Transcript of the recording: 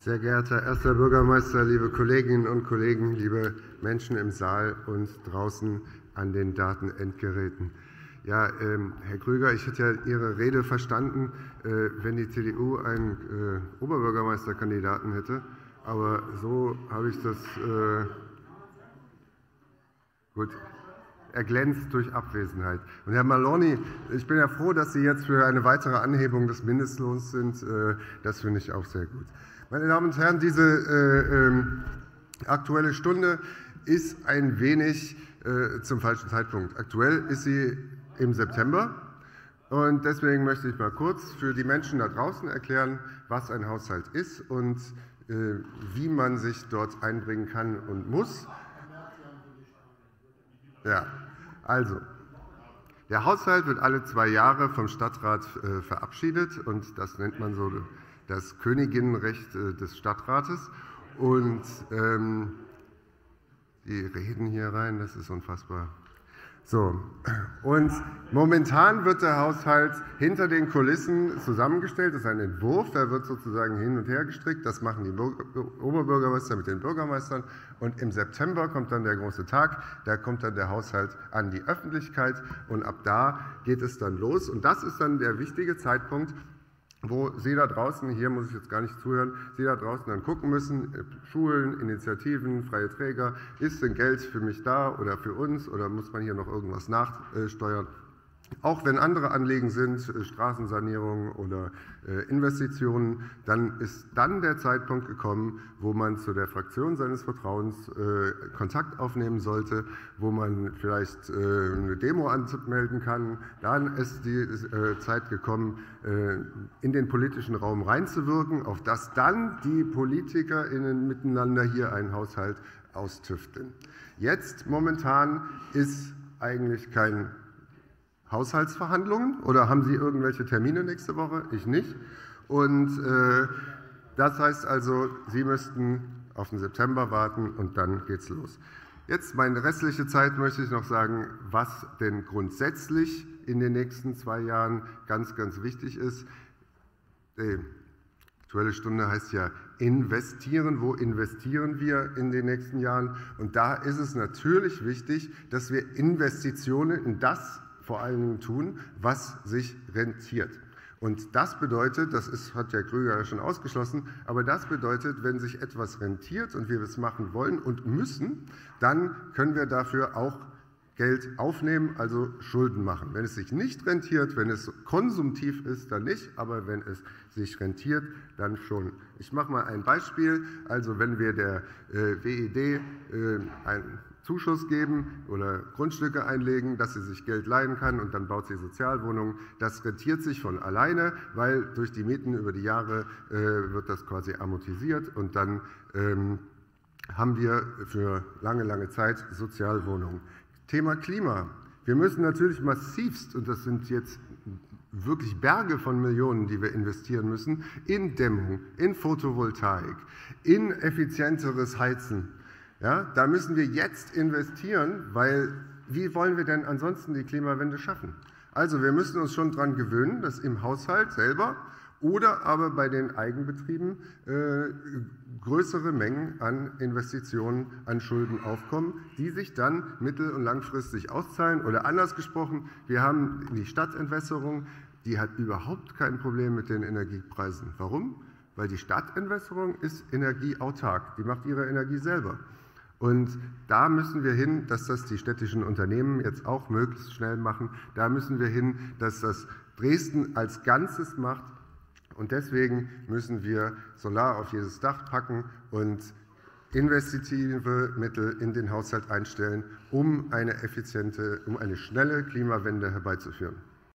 Sehr geehrter Erster Bürgermeister, liebe Kolleginnen und Kollegen, liebe Menschen im Saal und draußen an den Datenendgeräten. Ja, Herr Grüger, ich hätte ja Ihre Rede verstanden, wenn die CDU einen Oberbürgermeisterkandidaten hätte. Aber so habe ich das gut. Er glänzt durch Abwesenheit. Und Herr Maloney, ich bin ja froh, dass Sie jetzt für eine weitere Anhebung des Mindestlohns sind. Das finde ich auch sehr gut. Meine Damen und Herren, diese Aktuelle Stunde ist ein wenig zum falschen Zeitpunkt. Aktuell ist sie im September. Und deswegen möchte ich mal kurz für die Menschen da draußen erklären, was ein Haushalt ist und wie man sich dort einbringen kann und muss. Ja, also, der Haushalt wird alle 2 Jahre vom Stadtrat verabschiedet und das nennt man so das Königinnenrecht des Stadtrates. Und die reden hier rein, das ist unfassbar. So, und momentan wird der Haushalt hinter den Kulissen zusammengestellt. Das ist ein Entwurf, der wird sozusagen hin und her gestrickt. Das machen die Oberbürgermeister mit den Bürgermeistern. Und im September kommt dann der große Tag. Da kommt dann der Haushalt an die Öffentlichkeit. Und ab da geht es dann los. Und das ist dann der wichtige Zeitpunkt, wo Sie da draußen, hier muss ich jetzt gar nicht zuhören, Sie da draußen dann gucken müssen, Schulen, Initiativen, freie Träger, ist denn Geld für mich da oder für uns oder muss man hier noch irgendwas nachsteuern? Auch wenn andere Anliegen sind, Straßensanierung oder Investitionen, dann ist dann der Zeitpunkt gekommen, wo man zu der Fraktion seines Vertrauens Kontakt aufnehmen sollte, wo man vielleicht eine Demo anmelden kann. Dann ist die Zeit gekommen, in den politischen Raum reinzuwirken, auf das dann die PolitikerInnen miteinander hier einen Haushalt austüfteln. Jetzt momentan ist eigentlich kein Haushaltsverhandlungen oder haben Sie irgendwelche Termine nächste Woche? Ich nicht. Und das heißt also, Sie müssten auf den September warten und dann geht's los. Jetzt meine restliche Zeit möchte ich noch sagen, was denn grundsätzlich in den nächsten 2 Jahren ganz, ganz wichtig ist. Die Aktuelle Stunde heißt ja investieren. Wo investieren wir in den nächsten Jahren? Und da ist es natürlich wichtig, dass wir Investitionen in das vor allen Dingen tun, was sich rentiert. Und das bedeutet, hat Herr Grüger ja schon ausgeschlossen, aber das bedeutet, wenn sich etwas rentiert und wir es machen wollen und müssen, dann können wir dafür auch Geld aufnehmen, also Schulden machen. Wenn es sich nicht rentiert, wenn es konsumtiv ist, dann nicht, aber wenn es sich rentiert, dann schon. Ich mache mal ein Beispiel. Also wenn wir der WED einen Zuschuss geben oder Grundstücke einlegen, dass sie sich Geld leihen kann und dann baut sie Sozialwohnungen. Das rentiert sich von alleine, weil durch die Mieten über die Jahre wird das quasi amortisiert und dann haben wir für lange, lange Zeit Sozialwohnungen. Thema Klima. Wir müssen natürlich massivst, und das sind jetzt wirklich Berge von Millionen, die wir investieren müssen, in Dämmung, in Photovoltaik, in effizienteres Heizen. Ja, da müssen wir jetzt investieren, weil wie wollen wir denn ansonsten die Klimawende schaffen? Also wir müssen uns schon daran gewöhnen, dass im Haushalt selber oder aber bei den Eigenbetrieben größere Mengen an Investitionen, an Schulden aufkommen, die sich dann mittel- und langfristig auszahlen. Oder anders gesprochen, wir haben die Stadtentwässerung, die hat überhaupt kein Problem mit den Energiepreisen. Warum? Weil die Stadtentwässerung ist energieautark, die macht ihre Energie selber. Und da müssen wir hin, dass das die städtischen Unternehmen jetzt auch möglichst schnell machen. Da müssen wir hin, dass das Dresden als Ganzes macht. Und deswegen müssen wir Solar auf jedes Dach packen und investitive Mittel in den Haushalt einstellen, um eine schnelle Klimawende herbeizuführen.